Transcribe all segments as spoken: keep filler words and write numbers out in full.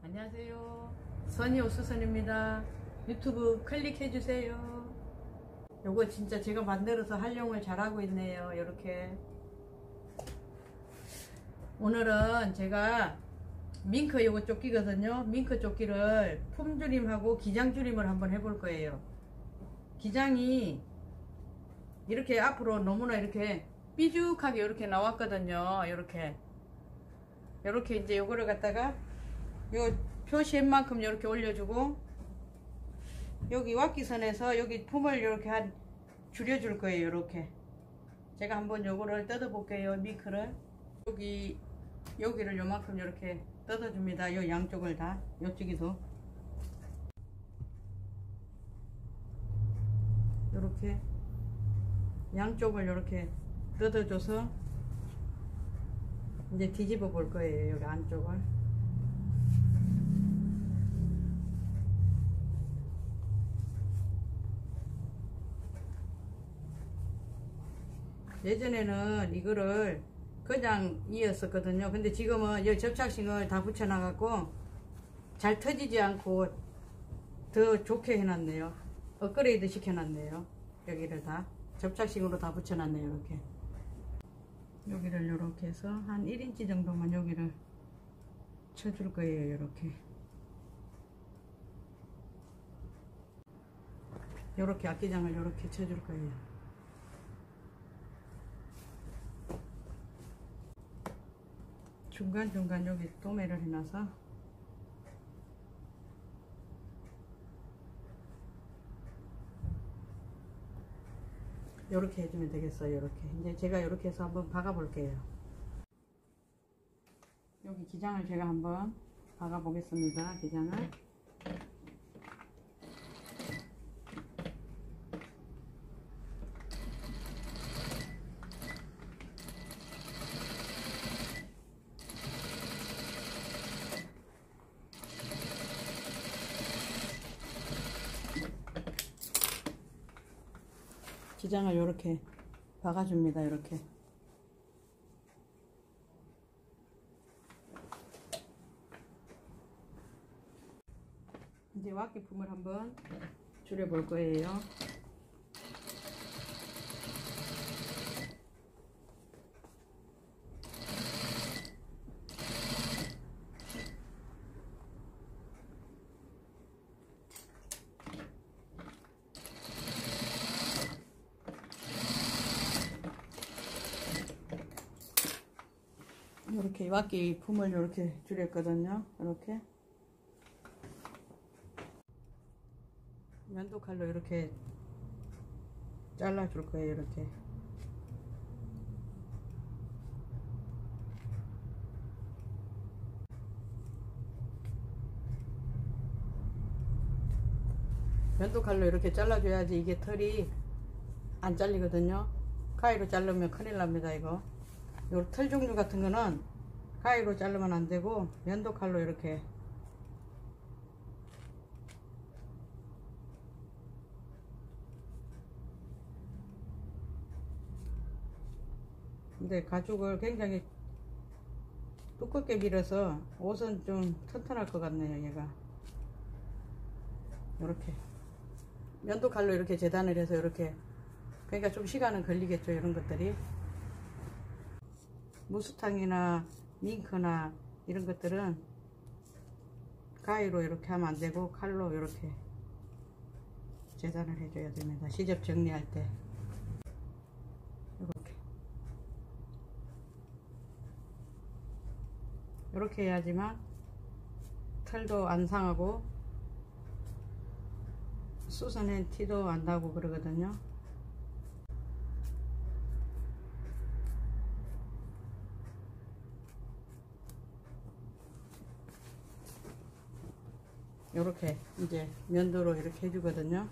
안녕하세요. 선희 오수선입니다. 유튜브 클릭해주세요. 요거 진짜 제가 만들어서 활용을 잘하고 있네요. 이렇게 오늘은 제가 밍크 요거 조끼거든요. 밍크 조끼를 품줄임하고 기장줄임을 한번 해볼 거예요. 기장이 이렇게 앞으로 너무나 이렇게 삐죽하게 이렇게 나왔거든요. 이렇게 이렇게 이제 요거를 갖다가 요 표시만큼 이렇게 올려주고 여기 왁기선에서 여기 품을 이렇게 한 줄여줄 거예요. 이렇게 제가 한번 요거를 뜯어 볼게요. 밍크를 여기 여기를 요만큼 이렇게 뜯어 줍니다. 요 양쪽을 다 요쪽에도 이렇게 양쪽을 이렇게 뜯어줘서 이제 뒤집어 볼 거예요. 여기 안쪽을 예전에는 이거를 그냥 이었었거든요. 근데 지금은 여기 접착식을 다 붙여 놔갖고 잘 터지지 않고 더 좋게 해놨네요. 업그레이드 시켜놨네요. 여기를 다 접착식으로 다 붙여놨네요. 이렇게 여기를 이렇게 해서 한 일 인치 정도만 여기를 쳐줄 거예요. 이렇게 이렇게 앞기장을 이렇게 쳐줄 거예요. 중간중간 여기 도매를 해놔서 이렇게 해주면 되겠어요. 이렇게 이제 제가 이렇게 해서 한번 박아 볼게요. 여기 기장을 제가 한번 박아 보겠습니다. 기장을 기장을 이렇게 박아줍니다. 이렇게 이제 왁기품을 한번 줄여 볼 거예요. 이렇게 왁기 품을 이렇게 줄였거든요. 이렇게 면도 칼로 이렇게 잘라 줄 거예요. 이렇게 면도 칼로 이렇게 잘라 줘야지 이게 털이 안 잘리거든요. 가위로 자르면 큰일 납니다. 이거 요 털 종류 같은 거는 가위로 자르면 안 되고 면도 칼로 이렇게 근데 가죽을 굉장히 두껍게 밀어서 옷은 좀 튼튼할 것 같네요. 얘가 이렇게 면도 칼로 이렇게 재단을 해서 이렇게 그러니까 좀 시간은 걸리겠죠. 이런 것들이 무스탕이나 밍크나 이런 것들은 가위로 이렇게 하면 안 되고 칼로 이렇게 재단을 해줘야 됩니다. 시접 정리할 때 이렇게 이렇게 해야지만 털도 안 상하고 쑤서낸 티도 안 나고 그러거든요. 이렇게 이제 면도로 이렇게 해주거든요.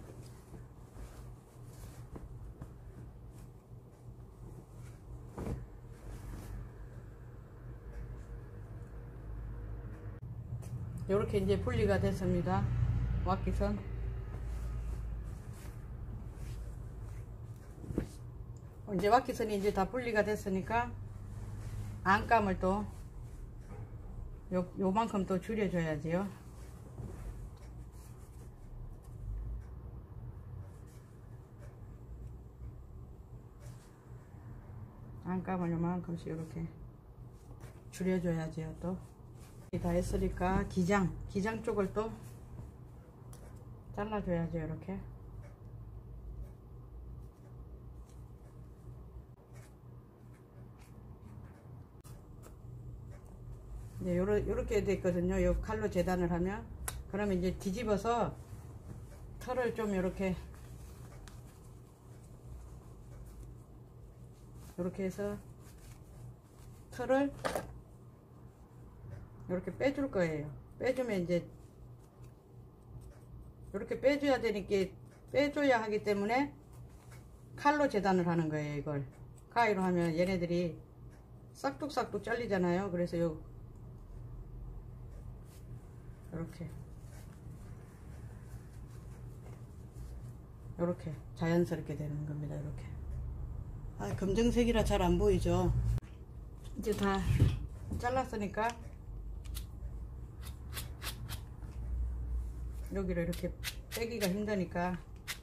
이렇게 이제 분리가 됐습니다. 왁기선 이제 왁기선이 이제 다 분리가 됐으니까 안감을 또 요, 요만큼 또 줄여줘야지요. 안감을 요만큼씩 이렇게 줄여줘야지요. 또 다 했으니까 기장 기장 쪽을 또 잘라줘야죠. 이렇게 네, 요러, 요렇게 됐거든요. 요 칼로 재단을 하면 그러면 이제 뒤집어서 털을 좀 이렇게 이렇게 해서 털을 이렇게 빼줄 거예요. 빼주면 이제 이렇게 빼줘야 되니까 빼줘야 하기 때문에 칼로 재단을 하는 거예요. 이걸 가위로 하면 얘네들이 싹둑싹둑 잘리잖아요. 그래서 요 이렇게 이렇게 자연스럽게 되는 겁니다. 이렇게 아, 검정색이라 잘 안 보이죠. 이제 다 잘랐으니까 여기를 이렇게 빼기가 힘드니까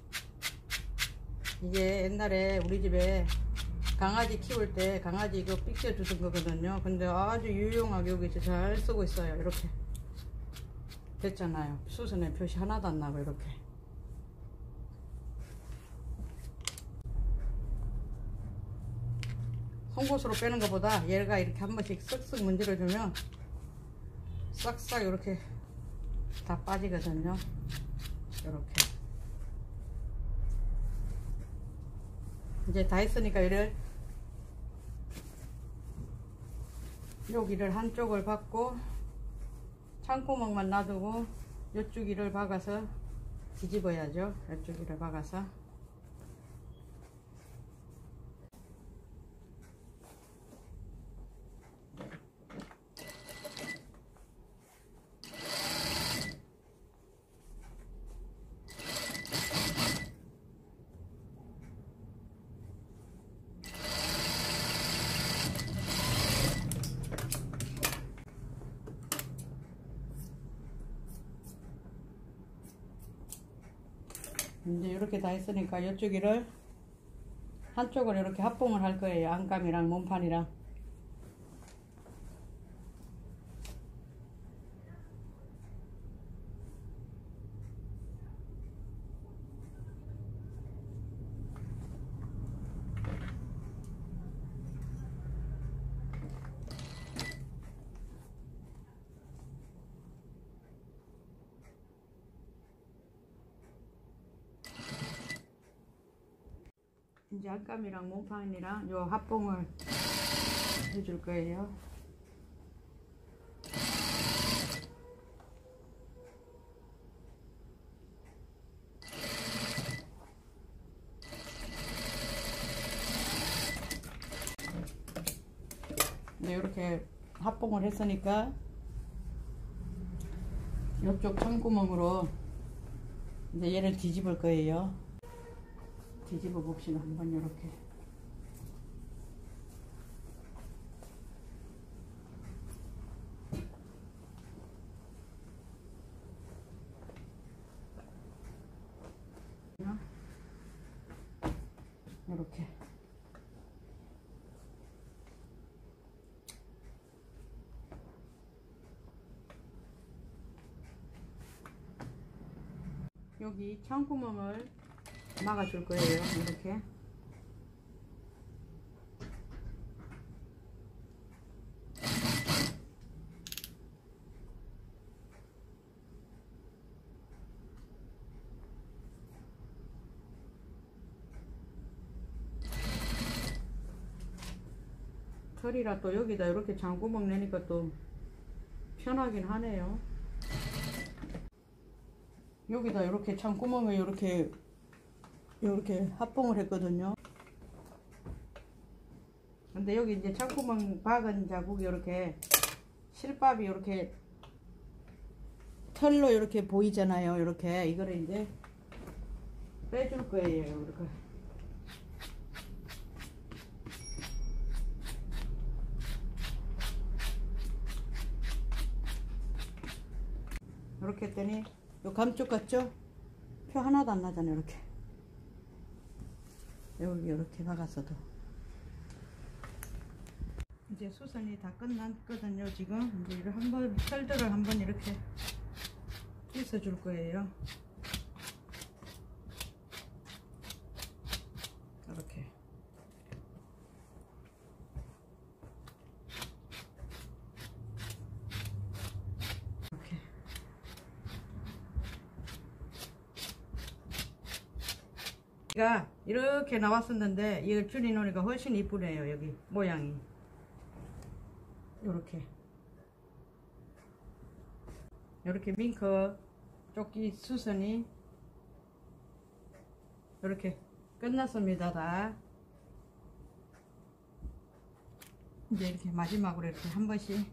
이게 옛날에 우리 집에 강아지 키울 때 강아지 이거 삐껴 주던 거거든요. 근데 아주 유용하게 여기 잘 쓰고 있어요. 이렇게 됐잖아요. 수선에 표시 하나도 안 나고 이렇게 송곳으로 빼는 것보다 얘가 이렇게 한 번씩 쓱쓱 문질러주면 싹싹 이렇게 다 빠지거든요. 이렇게 이제 다 했으니까 이를 여기를 한쪽을 박고 창구멍만 놔두고 이쪽이를 박아서 뒤집어야죠. 이쪽이를 박아서 이제 이렇게 다 했으니까 이쪽이를 한쪽을 이렇게 합봉을 할 거예요. 안감이랑 몸판이랑 이제 안감이랑 몸판이랑 요 합봉을 해줄 거예요. 네, 이렇게 합봉을 했으니까 이쪽 창구멍으로 이제 얘를 뒤집을 거예요. 뒤집어 봅시다. 한번 이렇게 이렇게 여기 창구멍을 막아줄 거예요. 이렇게 털이라 또 여기다 이렇게 장구멍 내니까 또 편하긴 하네요. 여기다 이렇게 창구멍을 이렇게 이렇게 합봉을 했거든요. 근데 여기 이제 창구멍 박은 자국이 이렇게 실밥이 이렇게 털로 이렇게 보이잖아요. 이렇게 이거를 이제 빼줄 거예요. 이렇게 이렇게 했더니 요 감쪽 같죠? 표 하나도 안 나잖아요. 이렇게 여기 이렇게 박았어도. 이제 수선이 다 끝났거든요. 지금 이제 이를 한번 털들을 한번 이렇게 빗어 줄 거예요. 이렇게 이렇게 가 이렇게 나왔었는데 이걸 줄여놓으니까 훨씬 이쁘네요. 여기 모양이 요렇게 요렇게 밍크 조끼 수선이 이렇게 끝났습니다. 다 이제 이렇게 마지막으로 이렇게 한 번씩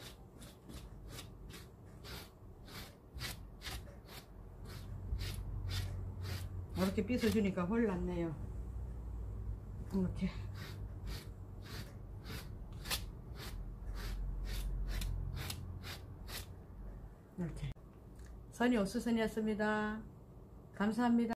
이렇게 빗어주니까 훨 낫네요. 이렇게 이렇게 선이 옥수선이었습니다. 감사합니다.